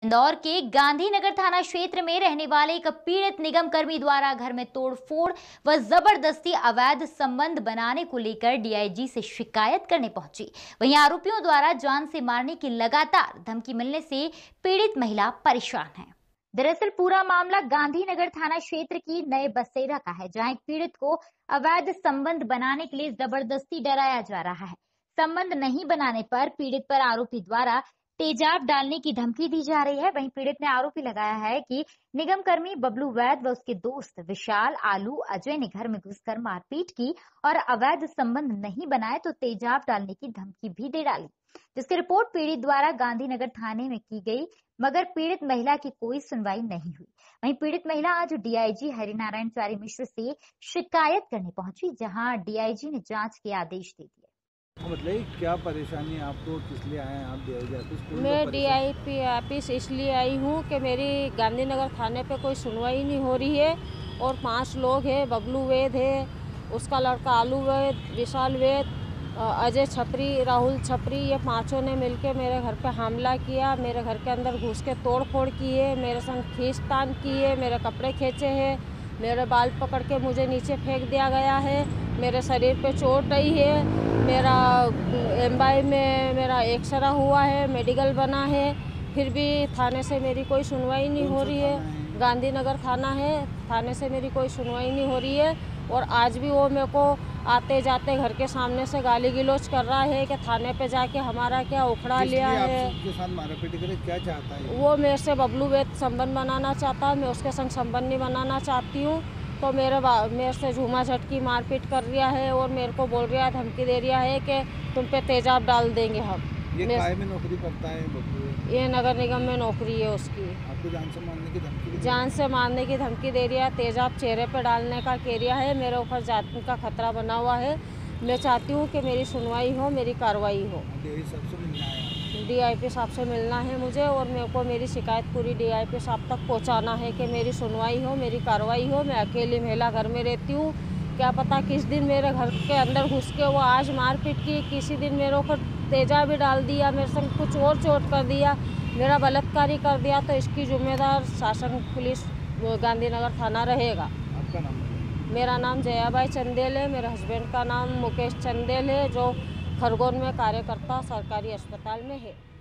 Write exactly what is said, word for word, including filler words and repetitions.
इंदौर के गांधीनगर थाना क्षेत्र में रहने वाले एक पीड़ित निगम कर्मी द्वारा घर में तोड़फोड़ व जबरदस्ती अवैध संबंध बनाने को लेकर डीआईजी से शिकायत करने पहुंची। वहीं आरोपियों द्वारा जान से मारने की लगातार धमकी मिलने से पीड़ित महिला परेशान है। दरअसल पूरा मामला गांधीनगर थाना क्षेत्र की नए बसेरा का है, जहां एक पीड़ित को अवैध संबंध बनाने के लिए जबरदस्ती डराया जा रहा है। संबंध नहीं बनाने पर पीड़ित पर आरोपी द्वारा तेजाब डालने की धमकी दी जा रही है। वहीं पीड़ित ने आरोपी लगाया है कि निगम कर्मी बबलू वैद व उसके दोस्त विशाल, आलू, अजय ने घर में घुसकर मारपीट की और अवैध संबंध नहीं बनाए तो तेजाब डालने की धमकी भी दे डाली, जिसकी रिपोर्ट पीड़ित द्वारा गांधीनगर थाने में की गई, मगर पीड़ित महिला की कोई सुनवाई नहीं हुई। वहीं पीड़ित महिला आज डीआईजी हरिनारायण चारी मिश्र से शिकायत करने पहुंची, जहां डीआईजी ने जांच के आदेश दे दिए। मतलब क्या परेशानी है आपको, किस लिए आए हैं आप डीआईजी ऑफिस? मैं डीआईपी ऑफिस इसलिए आई हूँ कि मेरी गांधीनगर थाने पे कोई सुनवाई नहीं हो रही है और पांच लोग हैं, बबलू वैद है, उसका लड़का आलू वैद, विशाल वैद, अजय छपरी, राहुल छपरी, ये पांचों ने मिलके मेरे घर पे हमला किया। मेरे घर के अंदर घुस के तोड़ फोड़ की है, मेरे संग खींचतान की है, मेरे कपड़े खींचे हैं, मेरे बाल पकड़ के मुझे नीचे फेंक दिया गया है, मेरे शरीर पे चोट आई है, मेरा एमआई में मेरा एक्सरा हुआ है, मेडिकल बना है, फिर भी थाने से मेरी कोई सुनवाई नहीं हो रही है। गांधीनगर थाना है, थाने से मेरी कोई सुनवाई नहीं हो रही है और आज भी वो मेरे को आते जाते घर के सामने से गाली गलौज कर रहा है कि थाने पे जाके हमारा क्या उखड़ा लिया है। आपके साथ मारपीट करे क्या चाहता है? वो मेरे से बबलू वैद संबंध बनाना चाहता है, मैं उसके संग संबंध नहीं बनाना चाहती हूँ, तो मेरे मेरे से झूमा झटकी मारपीट कर रहा है और मेरे को बोल रहा है, धमकी दे रहा है कि तुम पे तेजाब डाल देंगे हम। ये काय में नौकरी करता है बबलू? ये नगर निगम में नौकरी है उसकी। आपको जान से मारने की धमकी? जान से मारने की धमकी दे रहा है, तेजाब चेहरे पे डालने का कह रहा है, मेरे ऊपर जान का खतरा बना हुआ है। मैं चाहती हूँ कि मेरी सुनवाई हो, मेरी कार्रवाई हो। डीआईपी साहब से मिलना है मुझे और मेरे को मेरी शिकायत पूरी डीआईपी साहब तक पहुँचाना है कि मेरी सुनवाई हो, मेरी कार्रवाई हो। मैं अकेली महिला घर में रहती हूँ, क्या पता किस दिन मेरे घर के अंदर घुस के वो आज मारपीट की, किसी दिन मेरे ऊपर तेजाब भी डाल दिया, मेरे संग कुछ और चोट कर दिया, मेरा बलात्कारी कर दिया, तो इसकी जिम्मेदार शासन पुलिस गांधीनगर थाना रहेगा। आपका नाम? मेरा नाम जयाबाई चंदेल है, मेरे हस्बैंड का नाम मुकेश चंदेल है, जो खरगोन में कार्यकर्ता सरकारी अस्पताल में है।